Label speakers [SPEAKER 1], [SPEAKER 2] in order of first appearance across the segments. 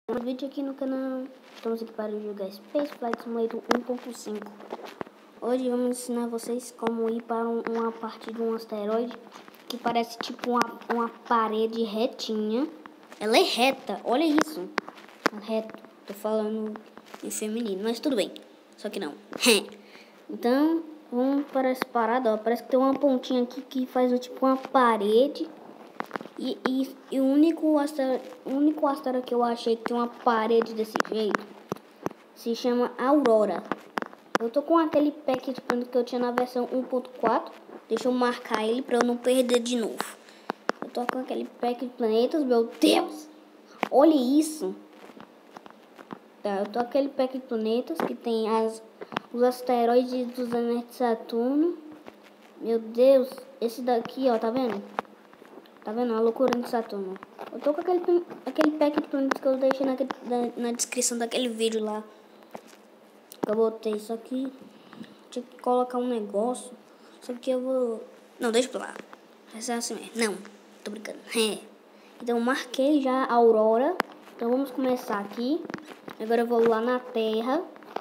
[SPEAKER 1] Um vídeo aqui no canal. Estamos aqui para jogar Space Flight Simulator 1.5. Hoje vamos ensinar vocês como ir para uma parte de um asteroide que parece tipo uma parede retinha. Ela é reta, olha isso. Reto, tô falando em feminino, mas tudo bem. Só que não. Então, vamos para essa parada, ó. Parece que tem uma pontinha aqui que faz tipo uma parede. E o único asteroide que eu achei que tem uma parede desse jeito se chama Aurora. Eu tô com aquele pack de plano que eu tinha na versão 1.4. Deixa eu marcar ele pra eu não perder de novo. Eu tô com aquele pack de planetas, meu Deus! Olha isso! Tá, eu tô com aquele pack de planetas que tem os asteroides dos anéis de Saturno. Meu Deus, esse daqui, ó, tá vendo? Tá vendo? A loucura de Saturno. Eu tô com aquele pack de planetas que eu deixei na descrição daquele vídeo lá. Que eu botei isso aqui. Tinha que colocar um negócio. Só que eu vou... Não, deixa pra lá. Vai ser assim mesmo. Não, tô brincando. Então eu marquei já a Aurora. Então vamos começar aqui. Agora eu vou lá na Terra.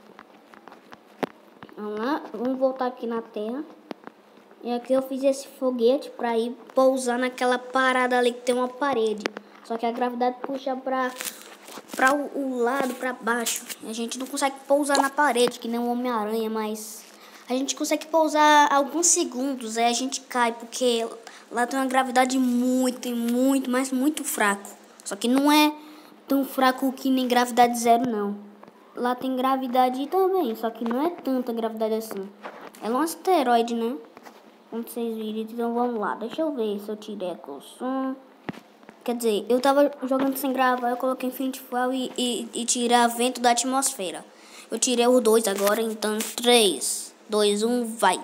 [SPEAKER 1] Vamos lá. Vamos voltar aqui na Terra. E aqui eu fiz esse foguete para ir pousar naquela parada ali que tem uma parede. Só que a gravidade puxa para o lado, para baixo. A gente não consegue pousar na parede, que nem um Homem-Aranha, mas a gente consegue pousar alguns segundos. Aí a gente cai, porque lá tem uma gravidade mas muito fraco. Só que não é tão fraco que nem gravidade zero, não. Lá tem gravidade também, só que não é tanta gravidade assim. É um asteroide, né? Como vocês viram, então vamos lá. Deixa eu ver se eu tirei aqui o som. Quer dizer, eu tava jogando sem gravar, eu coloquei Infinity Fall e tirar vento da atmosfera. Eu tirei os dois agora, então 3, 2, 1, vai.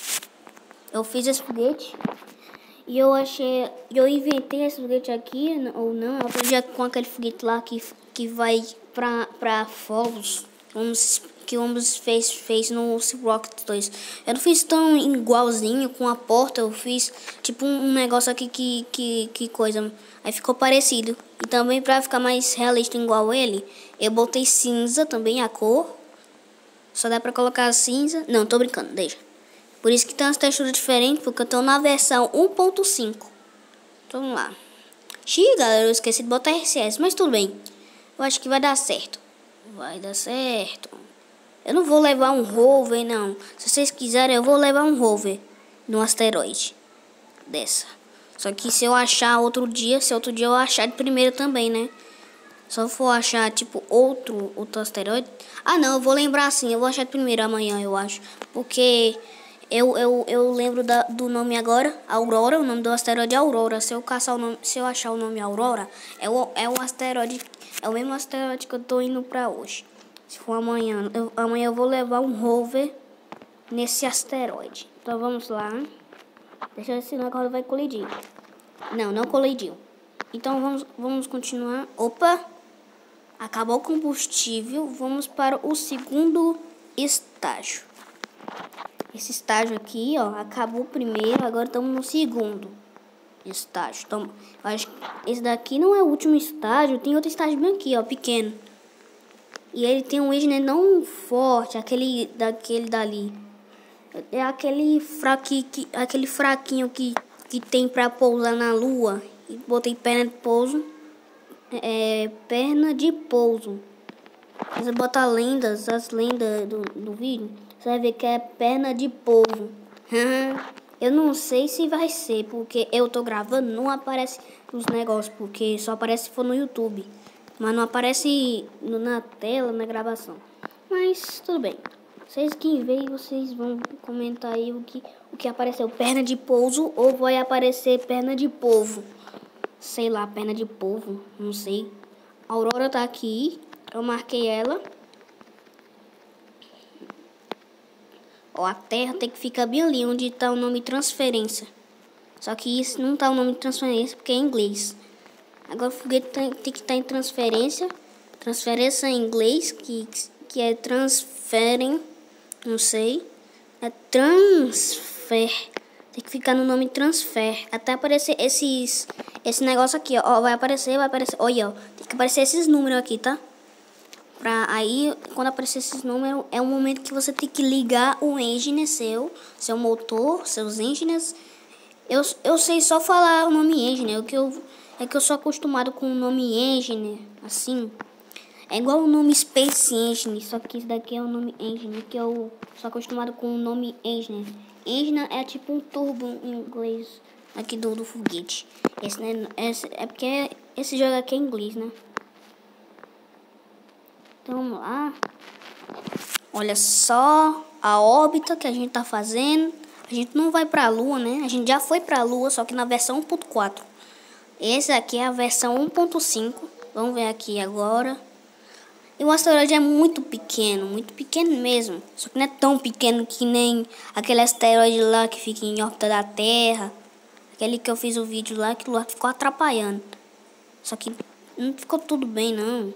[SPEAKER 1] Eu fiz esse foguete e eu inventei esse foguete aqui, ou não, eu aprendi com aquele foguete lá que vai pra fogos. Que o Ombus fez no Rocket 2. Eu não fiz tão igualzinho com a porta. Eu fiz tipo um negócio aqui que coisa. Aí ficou parecido. E também pra ficar mais realista igual ele, eu botei cinza também, a cor. Só dá pra colocar cinza. Não, tô brincando, deixa. Por isso que tem umas texturas diferentes, porque eu tô na versão 1.5. Então vamos lá. Xiii, galera, eu esqueci de botar RCS, mas tudo bem. Eu acho que vai dar certo. Vai dar certo. Eu não vou levar um rover, não. Se vocês quiserem, eu vou levar um rover no asteroide dessa. Só que se eu achar outro dia, se outro dia eu achar de primeiro também, né? Se eu for achar, tipo, outro asteroide... Ah, não, eu vou lembrar assim. Eu vou achar de primeiro amanhã, eu acho. Porque eu lembro do nome agora, Aurora. O nome do asteroide é Aurora. Se eu achar o nome Aurora, é o asteroide... É o mesmo asteroide que eu tô indo pra hoje. Se for amanhã, amanhã eu vou levar um rover nesse asteroide. Então vamos lá. Deixa eu ver se o negócio vai colidir. Não colidiu. Então vamos continuar. Opa! Acabou o combustível. Vamos para o segundo estágio. Esse estágio aqui, ó, acabou o primeiro. Agora estamos no segundo estágio. Então, acho que esse daqui não é o último estágio. Tem outro estágio bem aqui, ó, pequeno. E ele tem um eixo não forte, daquele dali. É aquele fraquinho que tem pra pousar na lua. E botei perna de pouso. Perna de pouso. Você bota as lendas do vídeo, você vai ver que é perna de pouso. Eu não sei se vai ser, porque eu tô gravando, não aparece os negócios, porque só aparece se for no YouTube. Mas não aparece na tela, na gravação. Mas tudo bem. Vocês que veem, vocês vão comentar aí o que apareceu. Perna de pouso ou vai aparecer perna de polvo. Sei lá, perna de polvo. Não sei. A Aurora tá aqui. Eu marquei ela. Ó, a Terra tem que ficar bem ali onde tá o nome transferência. Só que isso não tá o nome de transferência porque é em inglês. Agora o foguete tem que estar em transferência. Transferência em inglês, que é transferem, não sei. É Tem que ficar no nome transfer. Até aparecer esse negócio aqui, ó. Vai aparecer. Olha, ó. Tem que aparecer esses números aqui, tá? Pra aí, quando aparecer esses números, é o momento que você tem que ligar o engine seu motor, seus engines. Eu sei só falar o nome engine, é que eu sou acostumado com o nome engine, assim. É igual o nome Space Engine, só que isso daqui é o nome engine, que eu sou acostumado com o nome engine. Engine é tipo um turbo em inglês aqui do foguete. É porque esse jogo aqui é em inglês, né? Então vamos lá. Olha só a órbita que a gente tá fazendo. A gente não vai pra Lua, né? A gente já foi pra Lua, só que na versão 1.4. Esse aqui é a versão 1.5. Vamos ver aqui agora. E o asteroide é muito pequeno mesmo. Só que não é tão pequeno que nem aquele asteroide lá que fica em órbita da Terra. Aquele que eu fiz o vídeo lá, que lá ficou atrapalhando. Só que não ficou tudo bem, não.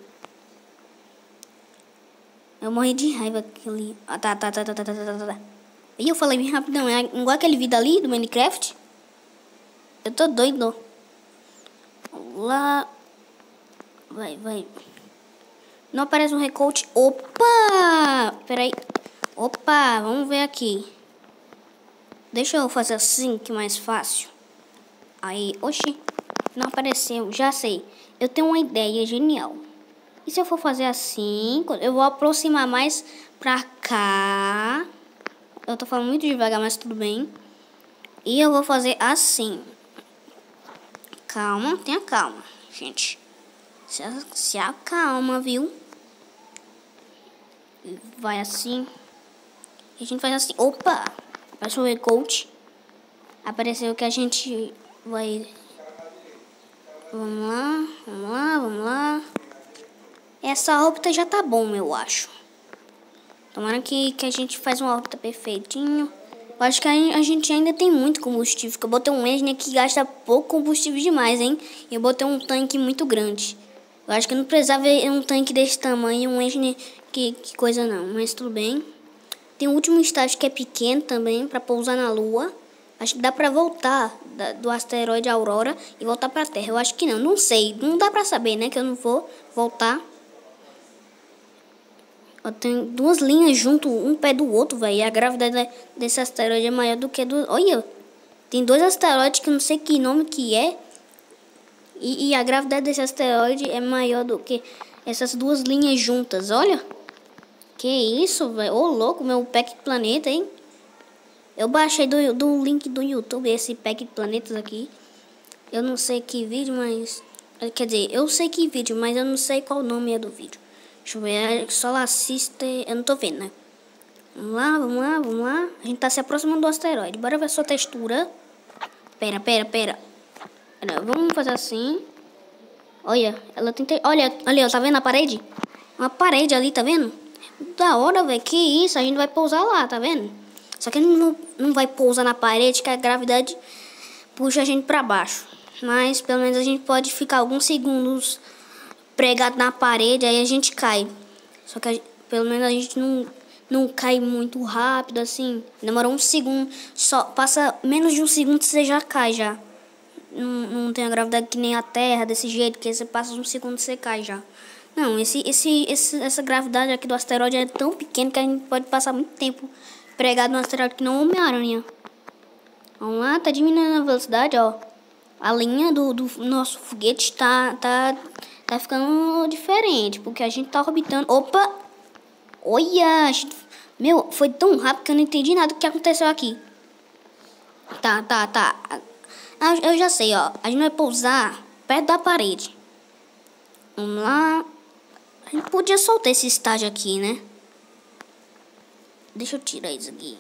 [SPEAKER 1] Eu morri de raiva aquele... Ah, tá. E eu falei bem rapidão, é igual aquele vídeo ali do Minecraft. Eu tô doido. Lá... Vai. Não aparece um recoach. Opa! Peraí. Opa, vamos ver aqui. Deixa eu fazer assim, que é mais fácil. Aí, oxi. Não apareceu, já sei. Eu tenho uma ideia genial. E se eu for fazer assim, eu vou aproximar mais pra cá. Eu tô falando muito devagar, mas tudo bem. E eu vou fazer assim. Calma, tenha calma, gente. Se acalma, viu? Vai assim. E a gente faz assim. Opa! Apareceu o recoach. Apareceu que a gente vai... Vamos lá. Essa órbita já tá bom, eu acho. Tomara que a gente faz uma órbita perfeitinho. Eu acho que a gente ainda tem muito combustível. Porque eu botei um engine que gasta pouco combustível demais, hein? E eu botei um tanque muito grande. Eu acho que eu não precisava ver um tanque desse tamanho. Um engine que coisa não. Mas tudo bem. Tem o último estágio que é pequeno também. Pra pousar na Lua. Acho que dá pra voltar do asteroide Aurora e voltar pra Terra. Eu acho que não. Não sei. Não dá pra saber, né? Que eu não vou voltar. Tem duas linhas junto, um pé do outro, velho. E a gravidade desse asteroide é maior do que do... Olha, tem dois asteroides que eu não sei que nome que é. E a gravidade desse asteroide é maior do que essas duas linhas juntas, olha. Que isso, velho. Ô, louco, meu Pack Planeta, hein. Eu baixei do link do YouTube esse Pack Planetas aqui. Eu não sei que vídeo, mas... Quer dizer, eu sei que vídeo, mas eu não sei qual o nome é do vídeo. Deixa eu ver, Solar System, eu não tô vendo, né? Vamos lá. A gente tá se aproximando do asteroide. Bora ver a sua textura. Pera. Vamos fazer assim. Olha, ela tenta... Olha, tá vendo a parede? Uma parede ali, tá vendo? Da hora, velho, que isso? A gente vai pousar lá, tá vendo? Só que não vai pousar na parede, que a gravidade puxa a gente pra baixo. Mas, pelo menos, a gente pode ficar alguns segundos... pregado na parede, aí a gente cai. Só que pelo menos a gente não cai muito rápido assim. Demora um segundo, só passa menos de um segundo você já cai já. Não tem a gravidade que nem a Terra desse jeito, que você passa um segundo você cai já. Não, essa gravidade aqui do asteroide é tão pequena que a gente pode passar muito tempo pregado no asteroide que não Homem-Aranha. Vamos lá, tá diminuindo a velocidade, ó. A linha do nosso foguete tá ficando diferente, porque a gente tá orbitando... Opa! Olha! Meu, foi tão rápido que eu não entendi nada do que aconteceu aqui. Tá. Eu já sei, ó. A gente vai pousar perto da parede. Vamos lá. A gente podia soltar esse estágio aqui, né? Deixa eu tirar isso aqui.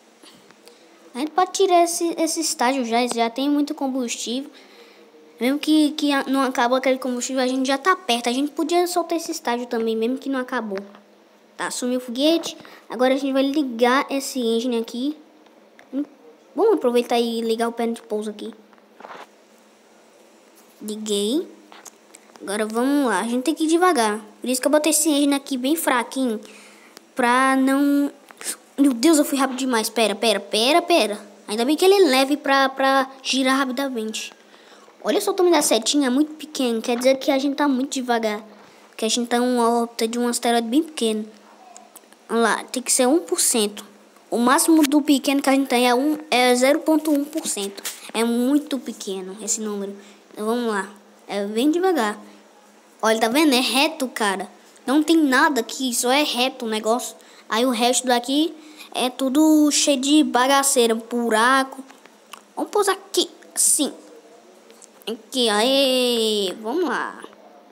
[SPEAKER 1] A gente pode tirar esse estágio já tem muito combustível. Mesmo que não acabou aquele combustível, a gente já tá perto. A gente podia soltar esse estágio também, mesmo que não acabou. Tá, sumiu o foguete. Agora a gente vai ligar esse engine aqui. Vamos aproveitar e ligar o pé de pouso aqui. Liguei. Agora vamos lá. A gente tem que ir devagar. Por isso que eu botei esse engine aqui bem fraquinho. Pra não... Meu Deus, eu fui rápido demais. Pera. A Ainda bem que ele é leve pra girar rapidamente. Olha só o tamanho da setinha, é muito pequeno. Quer dizer que a gente tá muito devagar. Porque a gente tá em uma órbita de um asteroide bem pequeno. Vamos lá, tem que ser 1%. O máximo do pequeno que a gente tem é 0,1%. É muito pequeno esse número. Então vamos lá. É bem devagar. Olha, tá vendo? É reto, cara. Não tem nada aqui, só é reto o negócio. Aí o resto daqui é tudo cheio de bagaceira, buraco. Vamos pousar aqui, assim. Aqui, aí. Vamos lá.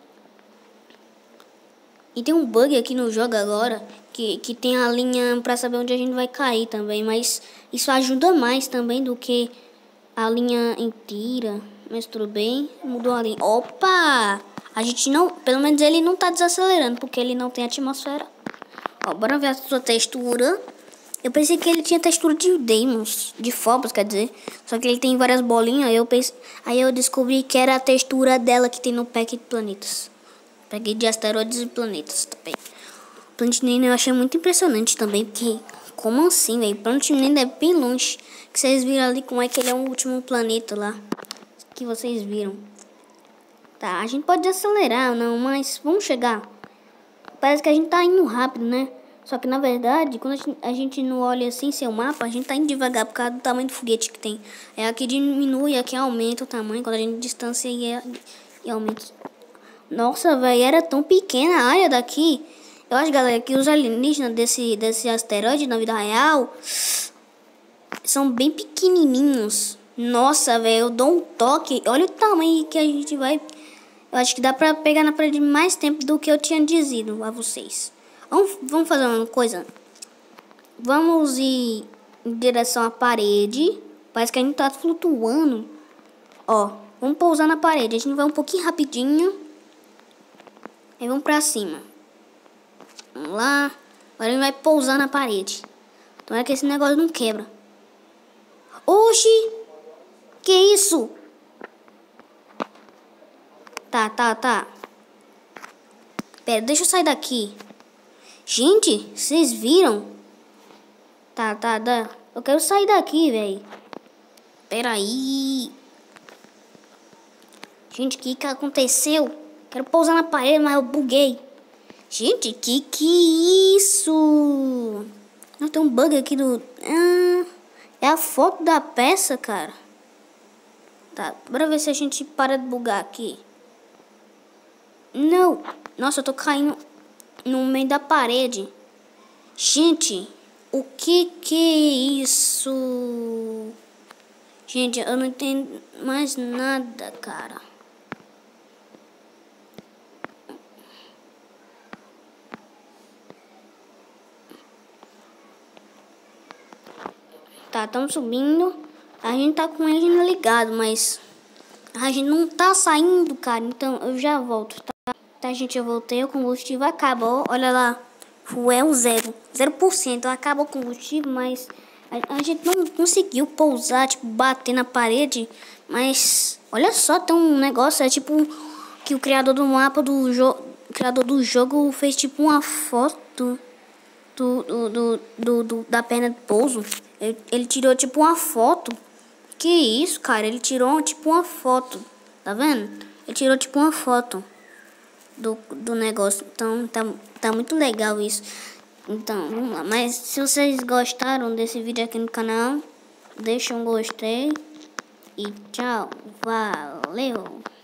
[SPEAKER 1] E tem um bug aqui no jogo agora, que tem a linha pra saber onde a gente vai cair também. Mas isso ajuda mais também do que a linha inteira. Mas tudo bem, mudou a linha. Opa! A gente não, pelo menos ele não tá desacelerando, porque ele não tem atmosfera. Ó, bora ver a sua textura. Eu pensei que ele tinha textura de Deimos, de Phobos, quer dizer. Só que ele tem várias bolinhas, aí eu descobri que era a textura dela que tem no pack de planetas. Pack de asteroides e planetas também. Planet Nine eu achei muito impressionante também, porque como assim, velho? Planet Nine é bem longe. Que vocês viram ali como é que ele é o último planeta lá. Que vocês viram. Tá, a gente pode acelerar, não, mas vamos chegar. Parece que a gente tá indo rápido, né? Só que na verdade, quando a gente não olha assim seu mapa, a gente tá indo devagar por causa do tamanho do foguete que tem. É aqui diminui, aqui aumenta o tamanho, quando a gente distancia e aumenta. Nossa, velho, era tão pequena a área daqui. Eu acho, galera, que os alienígenas desse asteroide na vida real são bem pequenininhos. Nossa, velho, eu dou um toque. Olha o tamanho que a gente vai. Eu acho que dá pra pegar na parede mais tempo do que eu tinha dizido a vocês. Vamos fazer uma coisa. Vamos ir em direção à parede. Parece que a gente tá flutuando. Ó, vamos pousar na parede. A gente vai um pouquinho rapidinho. Aí vamos pra cima. Vamos lá. Agora a gente vai pousar na parede. Então é que esse negócio não quebra. Oxi! Que isso? Tá. Pera, deixa eu sair daqui. Gente, vocês viram? Tá. Eu quero sair daqui, velho. Pera aí. Gente, o que aconteceu? Quero pousar na parede, mas eu buguei. Gente, que isso? Não, tem um bug aqui do... é a foto da peça, cara. Tá, bora ver se a gente para de bugar aqui. Não. Nossa, eu tô caindo no meio da parede. Gente, o que é isso? Gente, eu não entendo mais nada, cara. Tá, estamos subindo. A gente tá com o engine ligado, mas a gente não tá saindo, cara. Então eu já volto, tá? Tá, gente, eu voltei. O combustível acabou. Olha lá. Fuel 0%. Acabou o combustível, mas a gente não conseguiu pousar, tipo, bater na parede. Mas olha só, tem um negócio. É tipo que o criador do mapa do jogo. O criador do jogo fez tipo uma foto da perna de pouso. Ele tirou tipo uma foto. Que isso, cara? Ele tirou tipo uma foto. Tá vendo? Ele tirou tipo uma foto do negócio. Então tá muito legal isso. Então, vamos lá. Mas se vocês gostaram desse vídeo aqui no canal, deixa um gostei. E tchau. Valeu.